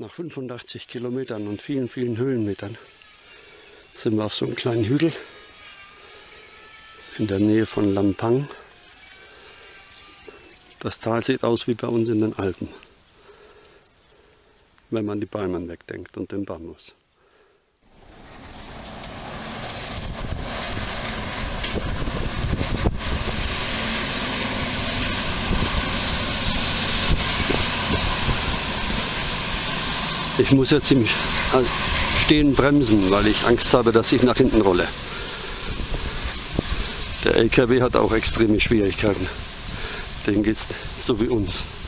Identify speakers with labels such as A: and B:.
A: Nach 85 Kilometern und vielen, vielen Höhenmetern sind wir auf so einem kleinen Hügel in der Nähe von Lampang. Das Tal sieht aus wie bei uns in den Alpen, wenn man die Palmen wegdenkt und den Bambus. Ich muss jetzt im Stehen bremsen, weil ich Angst habe, dass ich nach hinten rolle. Der LKW hat auch extreme Schwierigkeiten. Dem geht's so wie uns.